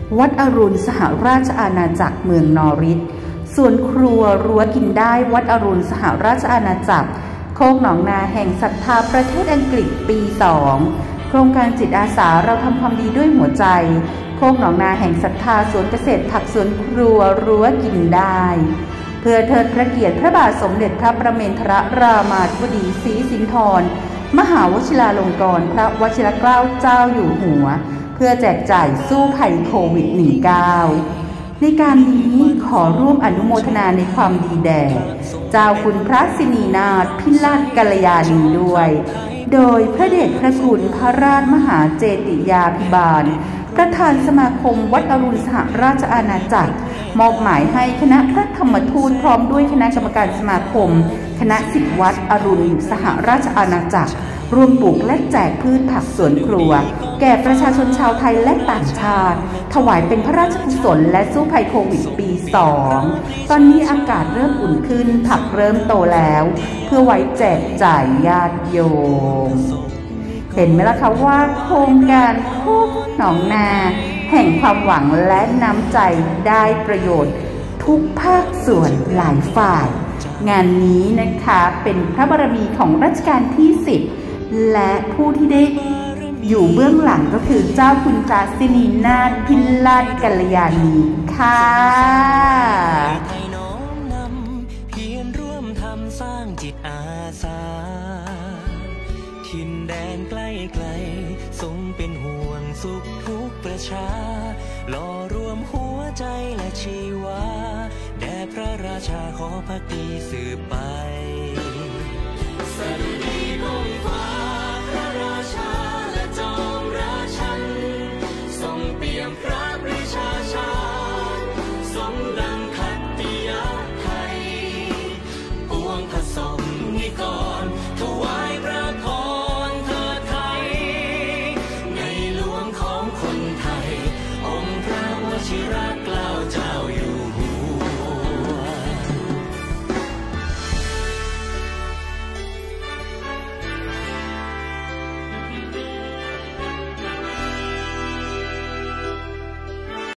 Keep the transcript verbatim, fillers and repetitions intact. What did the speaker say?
วัดอรุณสหราชอาณาจักรเมืองนอริสส่วนครัวรั้วกินได้วัดอรุณสหราชอาณาจักรโคกหนองนาแห่งศรัทธาประเทศอังกฤษปีสองโครงการจิตอาสาเราทำความดีด้วยหัวใจโคกหนองนาแห่งศรัทธาสวนเกษตรผักสวนครัวรั้วกินได้เพื่อเทิดพระเกียรติพระบาทสมเด็จพระประเมนทรรามาธิบดีศรีสินธรมหาวชิราลงกรณ์พระวชิรเกล้าเจ้าอยู่หัวเพื่อแจกจ่ายสู้ภัยโควิด สิบเก้า ในการนี้ขอร่วมอนุโมทนาในความดีแด่เจ้าคุณพระสินีนาถพิราชกัลยาณีด้วยโดยพระเดชพระคุณพระราชมหาเจติยาภิบาลประธานสมาคมวัดอรุณสหราชอาณาจักรมอบหมายให้คณะพระธรรมทูตพร้อมด้วยคณะกรรมการสมาคมคณะศิษย์วัดอรุณสหราชอาณาจักรร่วมปลูกและแจกพืชผักสวนครัวแก่ประชาชนชาวไทยและต่างชาติถวายเป็นพระราชกุศลและสู้ภัยโควิดปีสองตอนนี้อากาศเริ่มอุ่นขึ้นผักเริ่มโตแล้วเพื่อไว้แจกจ่ายญาติโยมเห็นไหมล่ะคะว่าโครงการโคกหนองนาแห่งความหวังและน้ำใจได้ประโยชน์ทุกภาคส่วนหลายฝ่ายงานนี้นะคะเป็นพระบารมีของรัชกาลที่สิบและผู้ที่ได้อยู่เบื้องหลังก็คือเจ้าคุณพระสินีนาถพิราชกัลยาณีค่ะให้น้อมนำเพียรร่วมทำสร้างจิตอาสาถิ่นแดนใกล้ไกลทรงเป็นห่วงสุขทุกประชาหล่อรวมหัวใจและชีวาแด่พระราชาขอภักดีสืบไปสดุดีก้องฟ้า